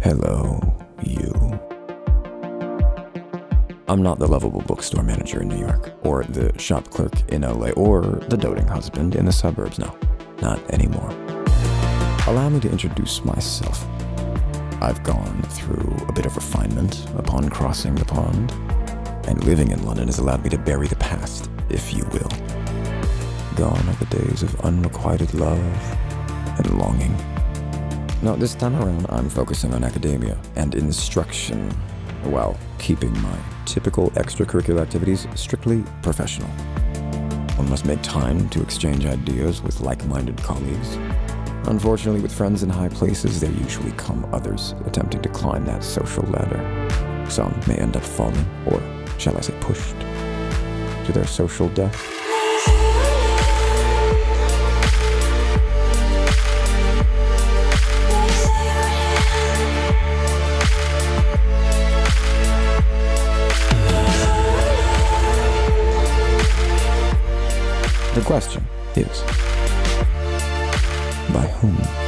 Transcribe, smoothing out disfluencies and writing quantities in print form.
Hello, you. I'm not the lovable bookstore manager in New York, or the shop clerk in LA, or the doting husband in the suburbs. No, not anymore. Allow me to introduce myself. I've gone through a bit of refinement upon crossing the pond, and living in London has allowed me to bury the past, if you will. Gone are the days of unrequited love and longing. Now, this time around, I'm focusing on academia and instruction, while keeping my typical extracurricular activities strictly professional. One must make time to exchange ideas with like-minded colleagues. Unfortunately, with friends in high places, there usually come others attempting to climb that social ladder. Some may end up falling, or shall I say pushed, to their social death. The question is, by whom?